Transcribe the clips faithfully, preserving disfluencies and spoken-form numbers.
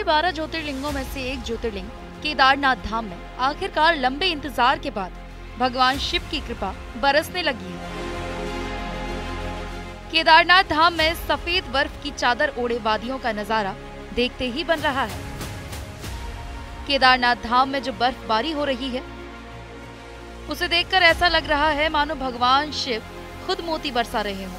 बारह ज्योतिर्लिंगों में से एक ज्योतिर्लिंग केदारनाथ धाम में आखिरकार लंबे इंतजार के बाद भगवान शिव की कृपा बरसने लगी है। केदारनाथ धाम में सफेद बर्फ की चादर ओढ़े वादियों का नजारा देखते ही बन रहा है। केदारनाथ धाम में जो बर्फबारी हो रही है उसे देखकर ऐसा लग रहा है मानो भगवान शिव खुद मोती बरसा रहे हों।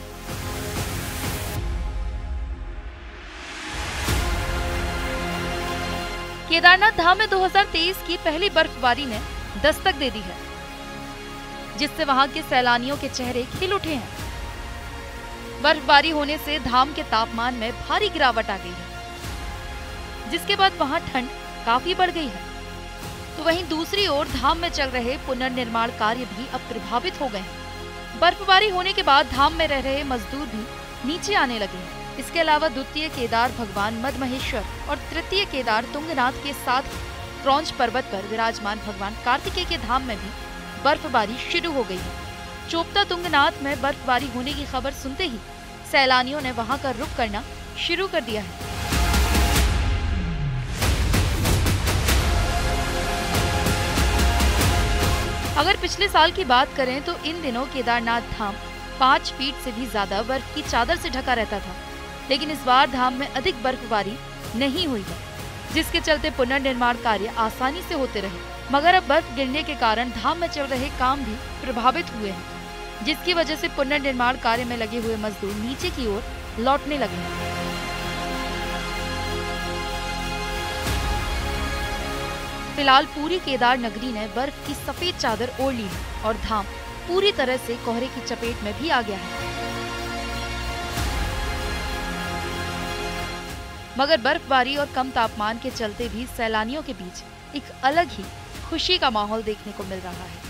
केदारनाथ धाम में दो हज़ार तेईस की पहली बर्फबारी ने दस्तक दे दी है, जिससे वहां के सैलानियों के चेहरे खिल उठे हैं। बर्फबारी होने से धाम के तापमान में भारी गिरावट आ गई है, जिसके बाद वहां ठंड काफी बढ़ गई है। तो वहीं दूसरी ओर धाम में चल रहे पुनर्निर्माण कार्य भी अब प्रभावित हो गए हैं। बर्फबारी होने के बाद धाम में रह रहे मजदूर भी नीचे आने लगे हैं। इसके अलावा द्वितीय केदार भगवान मदमहेश्वर और तृतीय केदार तुंगनाथ के साथ क्रौंच पर्वत पर विराजमान भगवान कार्तिकेय के धाम में भी बर्फबारी शुरू हो गई है। चोपता तुंगनाथ में बर्फबारी होने की खबर सुनते ही सैलानियों ने वहां का रुख करना शुरू कर दिया है। अगर पिछले साल की बात करें तो इन दिनों केदारनाथ धाम पाँच फीट से भी ज्यादा बर्फ की चादर से ढका रहता था, लेकिन इस बार धाम में अधिक बर्फबारी नहीं हुई है, जिसके चलते पुनर्निर्माण कार्य आसानी से होते रहे। मगर अब बर्फ गिरने के कारण धाम में चल रहे काम भी प्रभावित हुए हैं, जिसकी वजह से पुनर्निर्माण कार्य में लगे हुए मजदूर नीचे की ओर लौटने लगे हैं। फिलहाल पूरी केदार नगरी ने बर्फ की सफेद चादर ओढ़ ली है और धाम पूरी तरह से कोहरे की चपेट में भी आ गया है। मगर बर्फबारी और कम तापमान के चलते भी सैलानियों के बीच एक अलग ही खुशी का माहौल देखने को मिल रहा है।